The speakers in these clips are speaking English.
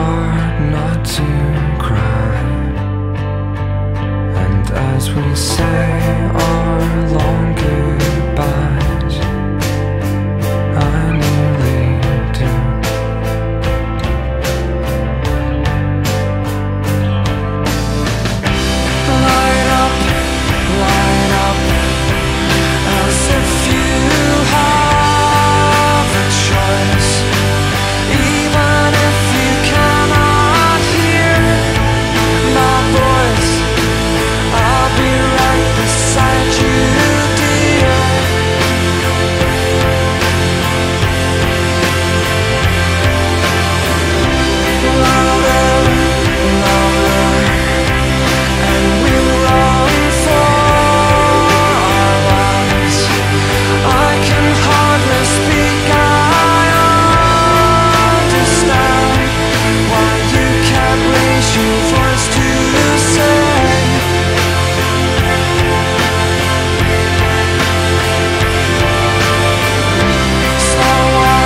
hard not to cry, and as we say our long goodbyes, I nearly do. Light up, as if you have a choice. Even if you cannot hear my voice, I'll be right beside you, dear. Louder, and we run for our lives. I can hardly speak, I understand why you can't raise your voice to say. Slower,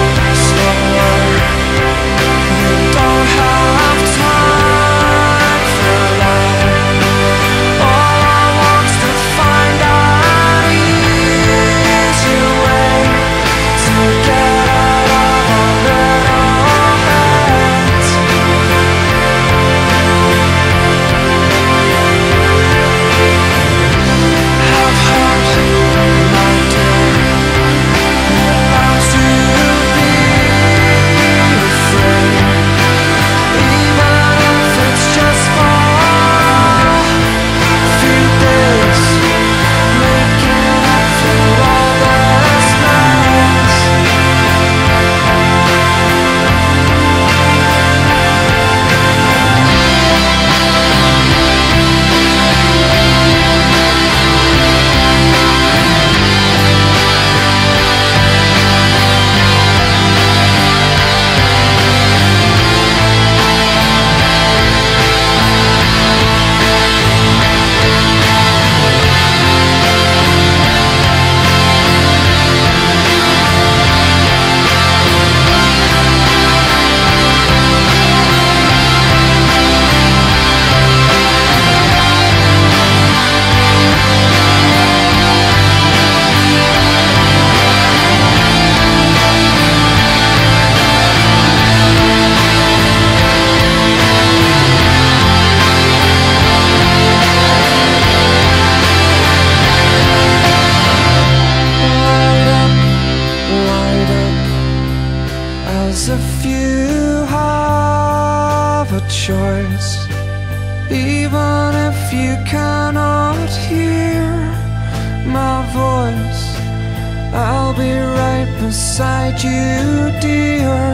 you don't have time for love. All I want's to find an easier way to get out of our little heads. Have heart, my dear, bound to be afraid, even if it's just for a few days, making up for all this mess. Light up, as if you have a choice. Even if you cannot hear my voice, I'll be right beside you, dear.